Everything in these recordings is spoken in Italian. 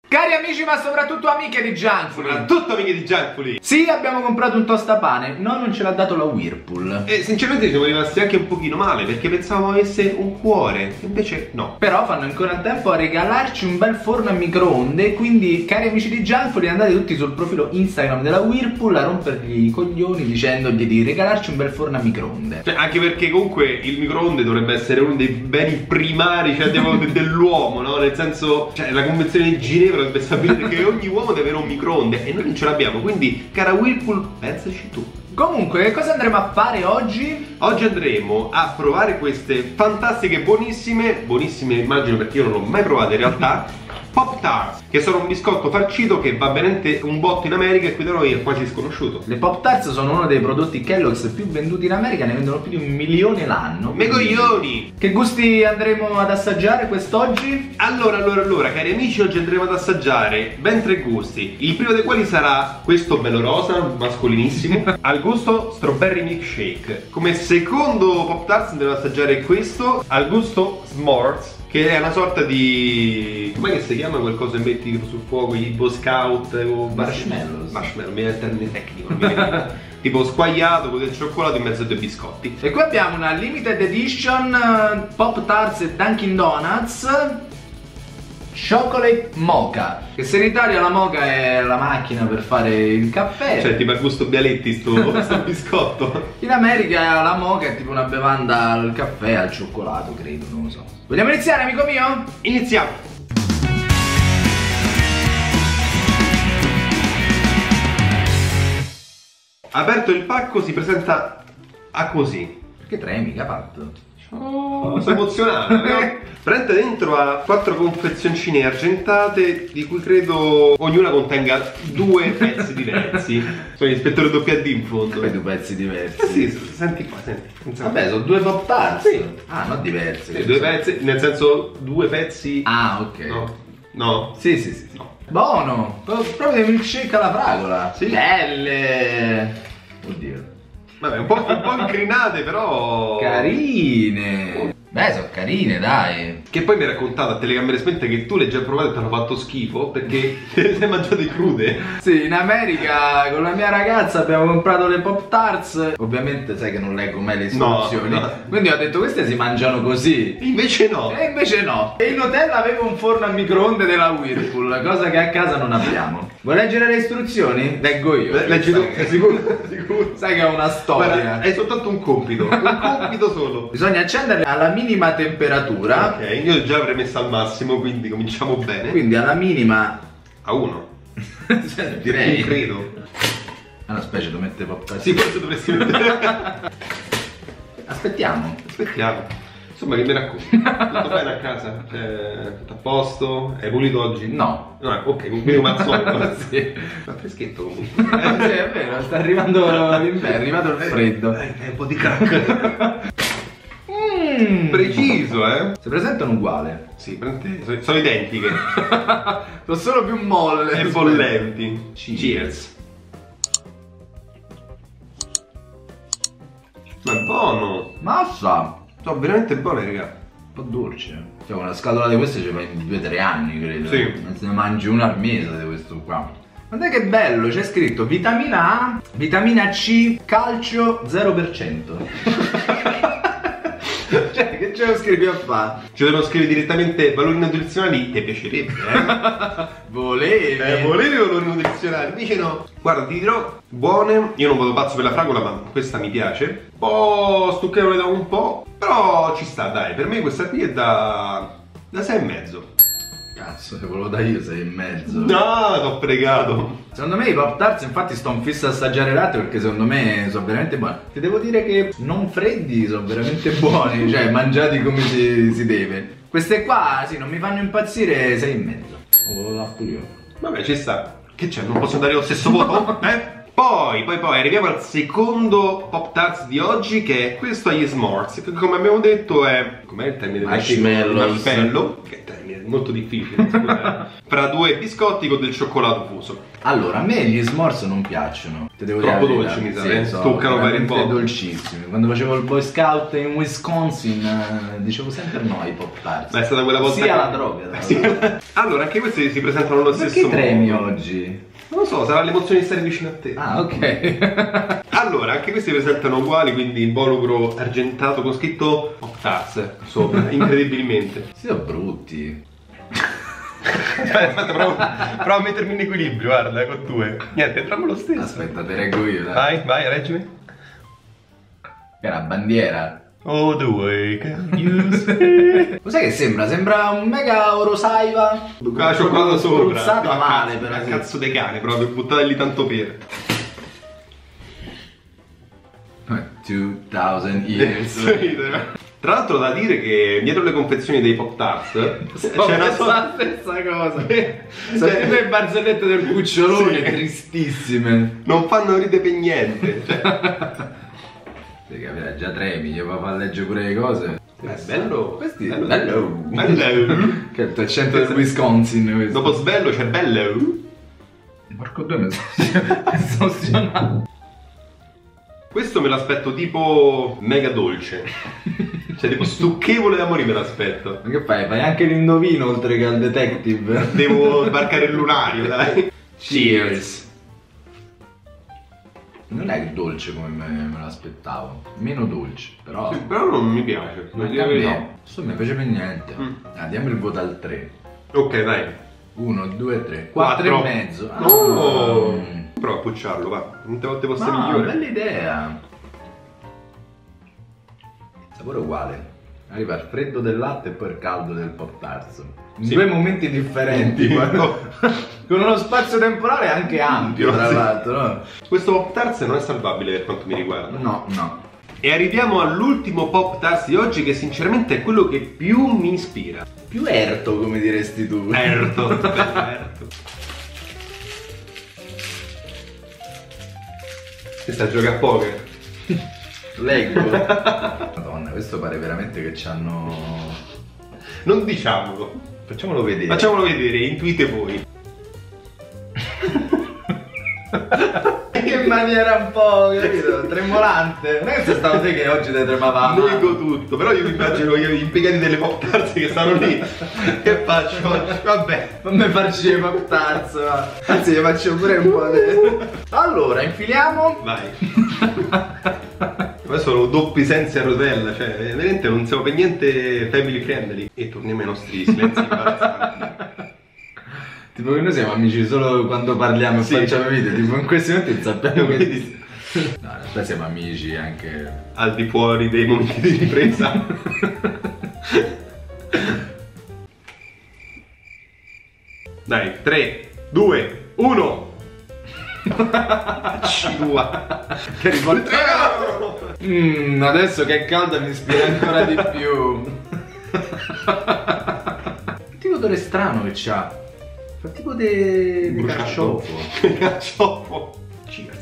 Cari amici, ma soprattutto amiche di Junkfood. Soprattutto amiche di Junkfood. Sì, abbiamo comprato un tostapane. No, non ce l'ha dato la Whirlpool. E sinceramente siamo rimasti anche un pochino male, perché pensavamo avesse un cuore, invece no. Però fanno ancora in tempo a regalarci un bel forno a microonde. Quindi, cari amici di Junkfood, andate tutti sul profilo Instagram della Whirlpool a rompergli i coglioni dicendogli di regalarci un bel forno a microonde. Cioè, anche perché comunque il microonde dovrebbe essere uno dei beni primari, cioè dell'uomo, no? Nel senso, cioè la convenzione di Ginevra dovrebbe stabilire che ogni uomo deve avere un microonde e noi non ce l'abbiamo, quindi cara Whirlpool, pensaci tu. Comunque, che cosa andremo a fare oggi? Oggi andremo a provare queste fantastiche, buonissime immagino perché io non l'ho mai provate in realtà, Pop Tarts, che sono un biscotto farcito che va veramente un botto in America e qui da noi è quasi sconosciuto. Le Pop Tarts sono uno dei prodotti Kellogg's più venduti in America, ne vendono più di 1 milione l'anno. Me coglioni! Che gusti andremo ad assaggiare quest'oggi? Allora, cari amici, oggi andremo ad assaggiare ben 3 gusti. Il primo dei quali sarà questo bello rosa, mascolinissimo, al gusto strawberry milkshake. Come secondo Pop Tarts andremo ad assaggiare questo, al gusto s'mores, che è una sorta di... com'è che si chiama quel cosa che metti sul fuoco, i Boy Scout o... Marshmallows. Marshmallow, mi è il termine tecnico, non mi viene. Tipo squagliato con del cioccolato in mezzo a 2 biscotti. E qui abbiamo una limited edition Pop Tarts e Dunkin' Donuts Chocolate Mocha. Che se in Italia la mocha è la macchina per fare il caffè, Cioè tipo al gusto Bialetti sto biscotto. in America la mocha è tipo una bevanda al caffè, al cioccolato, credo, non lo so. Vogliamo iniziare, amico mio? Iniziamo! Aperto il pacco si presenta a così. Perché tremi, che ha fatto? Oh, sono emozionato. Prende dentro a 4 confezioncine argentate, di cui credo ognuna contenga 2 pezzi diversi. Sono l'ispettore WD in fondo. Fai 2 pezzi diversi. Sì, senti qua, senti. Vabbè, sono 2 Pop Tarts. Sì. Ah, non diversi. Sì, 2 pezzi, nel senso 2 pezzi. Ah, ok. No. No? Sì. No. Buono! Proprio dei milkshake alla fragola. Sì. Belle! Oddio. Vabbè, un po' incrinate, però. Carine! Beh, sono carine, dai. Che poi mi hai raccontato a telecamere spente che tu le hai già provate e ti hanno fatto schifo perché te le sei mangiate crude. Sì, in America con la mia ragazza abbiamo comprato le Pop Tarts. Ovviamente sai che non leggo mai le istruzioni. No. Quindi ho detto queste si mangiano così. Invece no. E invece no. E in hotel avevo un forno a microonde della Whirlpool, cosa che a casa non abbiamo. Vuoi leggere le istruzioni? Leggo io. Leggi tu, sicuro? Sai che è una storia. Guarda, è soltanto un compito. Un compito solo. Bisogna accenderle alla minima temperatura. Ok, io già avrei messo al massimo, quindi cominciamo bene. Quindi alla minima. A 1. Direi. Non credo. Una specie lo mette Pop Tarts. Sì, forse dovresti mettere. Aspettiamo. Aspettiamo. Insomma, che mi racconti? Tutto bene a casa? Tutto a posto? Hai pulito oggi? No. No, ok, quindi come al solito. Sì. Fa freschetto comunque. Sì, è vero, sta arrivando l'inverno, è arrivato il freddo. Un po' di crack. Preciso, eh? Si presentano uguali. Sì, sono identiche. Sono solo più molle E bollenti. Cheers. Ma è buono. Massa. Sono veramente buone, raga. Un po' dolce. Cioè una scatola di queste ce l'hai in 2-3 anni, credo. Sì. Non se ne mangi una al mese di questo qua. Guarda che bello, c'è scritto vitamina A, vitamina C, calcio 0%. Cioè, che ce lo scrivi a fare? Ci devono scrivere direttamente valori nutrizionali, ti piacerebbe, eh? Volevi? Volevi valori nutrizionali? Invece no. Guarda, ti dirò, buone. Io non vado pazzo per la fragola, ma questa mi piace. Un po' stucchevole da un po', però ci sta, dai. Per me questa qui è da 6,5. Cazzo, se volevo da io 6,5. No, t'ho pregato. Secondo me i Pop Tarts infatti sto in fissa a assaggiare latte perché secondo me sono veramente buoni. Ti devo dire che non freddi sono veramente buoni, cioè mangiati come si deve. Queste qua sì, non mi fanno impazzire 6,5. Oh, la pure io. Vabbè, ci sta. Che c'è? Non posso andare allo stesso voto? Poi arriviamo al secondo Pop Tarts di oggi, che è questo agli s'mores, che come abbiamo detto è... com'è il termine? Marshmallow, che è termine molto difficile, scusate. Fra due biscotti con del cioccolato fuso. Allora, a me gli s'mores non piacciono. Te devo Troppo dire dolci, mi sa, sì, toccano per il po'. dolcissimi. Quando facevo il Boy Scout in Wisconsin, dicevo sempre no ai Pop Tarts. Beh, è stata quella volta sia la droga. Sì. Allora, anche questi si presentano allo stesso modo. Perché tremi oggi? Non lo so, sarà l'emozione di stare vicino a te. Ah, ok. Allora, anche questi presentano uguali, quindi involucro argentato con scritto Pop Tarts sopra, incredibilmente. Si sono brutti. Aspetta, provo a mettermi in equilibrio, guarda, con due. Niente, entriamo lo stesso. Aspetta, te reggo io, dai. Vai, reggimi. È una bandiera. Oh, the way can you say? Cos'è che sembra? Sembra un mega Orosaiva. Ah, cioccolato sopra. Spruzzato male, per però. cazzo dei cane, proprio, buttate lì tanto per. 2000 years. Tra l'altro da dire che dietro le confezioni dei Pop Tarts c'è una la stessa cosa. Sono le barzellette del cucciolone, sì, tristissime. Non fanno ridere per niente. Devi capire, già tremi, io papà legge pure le cose. Bello. Questi Bello. Che è il tuo accento del Wisconsin questo. Dopo sbello c'è bello. Porco due mi sono stionato. Questo me l'aspetto tipo mega dolce. Cioè tipo stucchevole da morire me l'aspetto. Ma che fai? Fai anche l'indovino oltre che al detective. Devo sbarcare il lunario, dai. Cheers. Non è dolce come me l'aspettavo. Meno dolce, però. Sì, però non mi piace. Ma dire no. Questo mi piace per niente. Diamo il voto al 3. Ok, dai. 1, 2, 3, 4 Quattro. e mezzo. Oh. Prova a pucciarlo, va. Quante volte fosse migliore. Bella idea. Sapore uguale. Arriva il freddo del latte e poi il caldo del Pop Tarts. In Sì. due momenti differenti. No. Con uno spazio temporale anche ampio, tra Sì. l'altro. No? Questo Pop Tarts non è salvabile per quanto mi riguarda. No, no. E arriviamo all'ultimo Pop Tarts di oggi, che sinceramente è quello che più mi ispira. Più erto, come diresti tu. Erto, bello erto. Questa è gioca a poker. Leggo. Madonna, questo pare veramente che c'hanno... Non diciamolo. Facciamolo vedere. Facciamolo vedere, intuite voi. In maniera un po', capito, tremolante. Non è che sei stato te che oggi te tremava. Nego tutto, però io mi immagino gli impiegati delle Pop Tarts che stanno lì. Che faccio oggi? Vabbè. Fammi farci le Pop Tarts, va. Anzi, io faccio pure un po' di... Allora, infiliamo. Vai. Adesso sono doppi sensi a rotella, cioè veramente non siamo per niente family friendly. E torniamo ai nostri silenzi imbarazzanti. Tipo che noi siamo amici solo quando parliamo e Sì. facciamo video. Tipo in questi momenti sappiamo che... Vedi? No, in realtà siamo amici anche... Al di fuori dei momenti di ripresa. Dai, 3, 2, 1. Tua. Che riportiamo. Adesso che è calda mi ispira ancora di più. Che odore strano che c'ha. Fa tipo di carciofo. Carciofo. Cheers.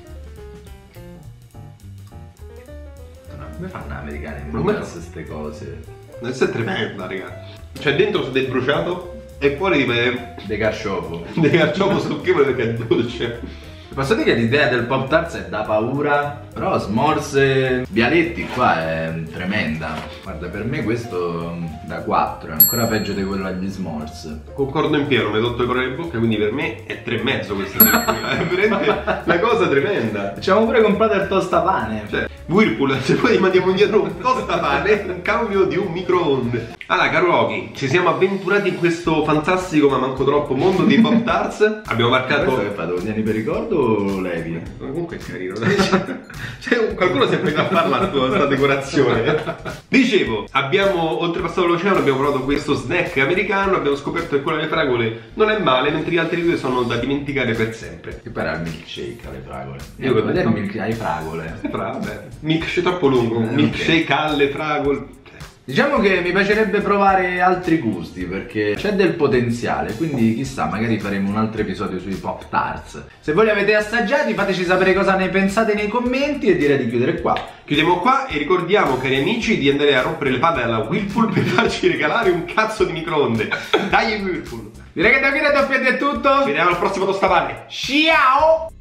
Come fanno gli americani a Come mangiarsi queste cose? Questa è tremenda, raga. Cioè dentro c'è del bruciato e fuori Di carciofo. del carciofo stucchevole perché è dolce. Posso dire che l'idea del Pop Tarts è da paura, però S'mores Vialetti qua è tremenda. Guarda, per me questo da 4 è ancora peggio di quello agli S'mores. Concordo in pieno, mi hai tolto il colore in bocca, quindi per me è 3,5 questa è veramente una cosa tremenda. Ci abbiamo pure comprato il tostapane. Cioè, Whirlpool, se poi mandiamo indietro un tostapane, un cambio di un microonde. Allora, caro Oki, ci siamo avventurati in questo fantastico ma manco troppo mondo di Pop Tarts. Abbiamo marcato... Questo che fate? Lo tieni per ricordo o levi? Comunque è carino, dai. Cioè, qualcuno si è preso a farla sta decorazione. Dicevo, abbiamo oltrepassato l'oceano, abbiamo provato questo snack americano, abbiamo scoperto che quello alle fragole non è male, mentre gli altri due sono da dimenticare per sempre. Che poi era il milkshake alle fragole. Io Io vedere il milkshake alle fragole. Vabbè, milkshake troppo lungo, milkshake alle fragole. Diciamo che mi piacerebbe provare altri gusti perché c'è del potenziale, quindi chissà, magari faremo un altro episodio sui Pop Tarts. Se voi li avete assaggiati fateci sapere cosa ne pensate nei commenti e direi di chiudere qua. Chiudiamo qua e ricordiamo, cari amici, di andare a rompere le palle alla Whirlpool per farci regalare un cazzo di microonde. Dai Whirlpool! Direi che da qui da Doppietta è tutto. Ci vediamo al prossimo tostapane. Ciao!